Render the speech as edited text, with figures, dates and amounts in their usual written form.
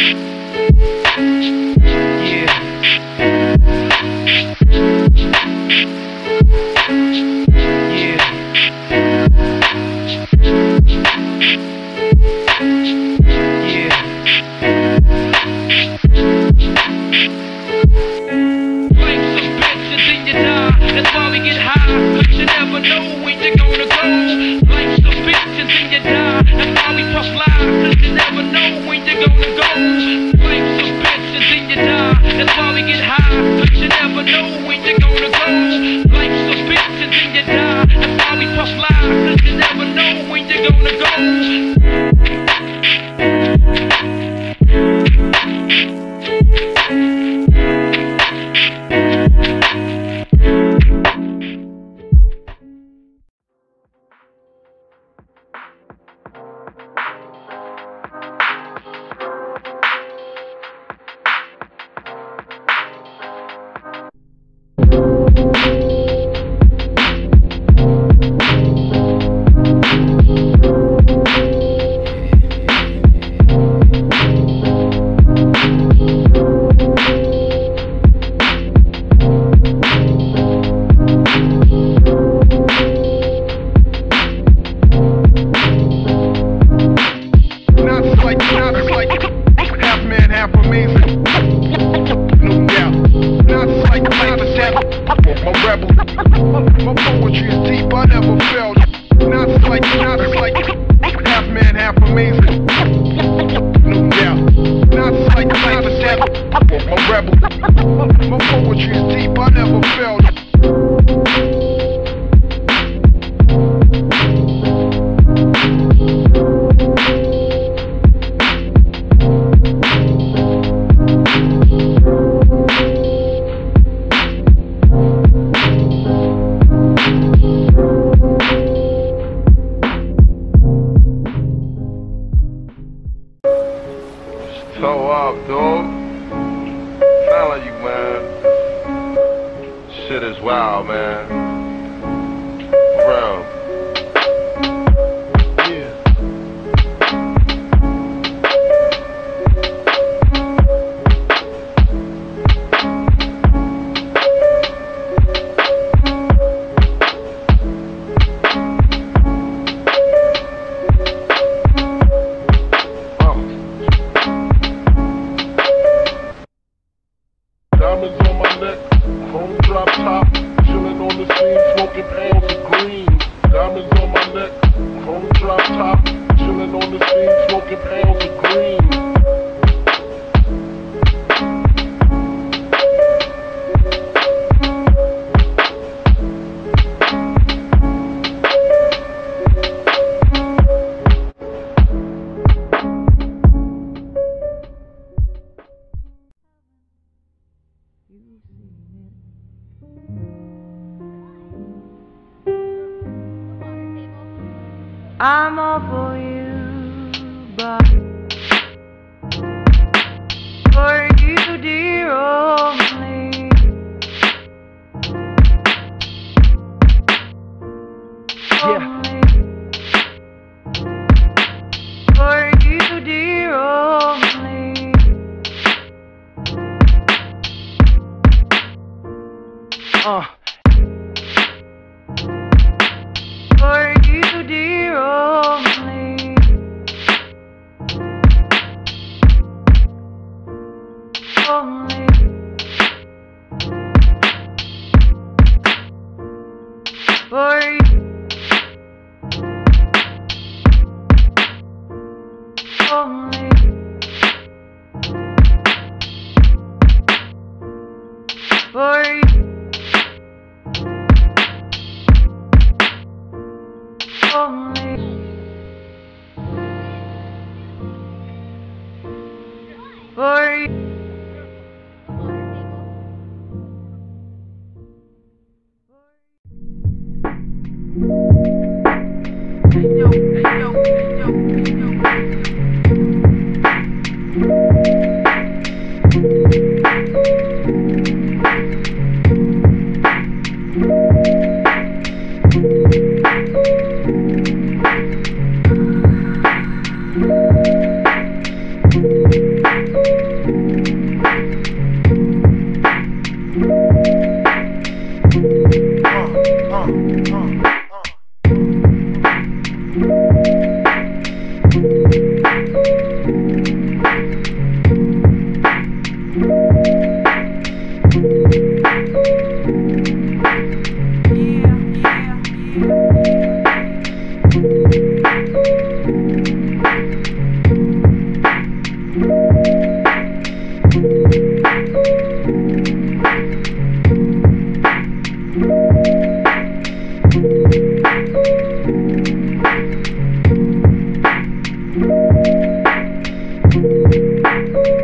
So up, dog. Sound like you, man. Shit is wild, man. Bro. Yeah. Diamonds on my neck, chrome drop top, chillin' on the scene, smoking pounds of green. Diamonds on my neck, chrome drop top, chillin' on the scene, smoking pounds of green. I'm all for you, but for you, dear, only. Only. For you, dear, only. For you, dear, only. Only. For you. Only. For you. Only. For you. you.